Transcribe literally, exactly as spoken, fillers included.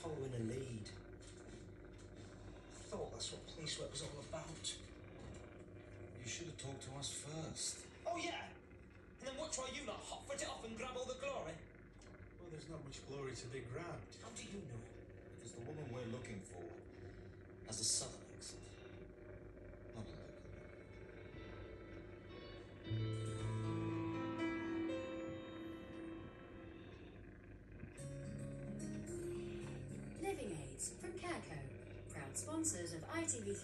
following a lead. I thought that's what police work was all about. You should have talked to us first. Oh, yeah? And then what try you lot hot foot it off and grab all the glory? Well, there's not much glory to be grabbed. How do you know? Because the woman we're looking for has a southern accent, not a local one. Living Aids from Careco, proud sponsors of I T V three.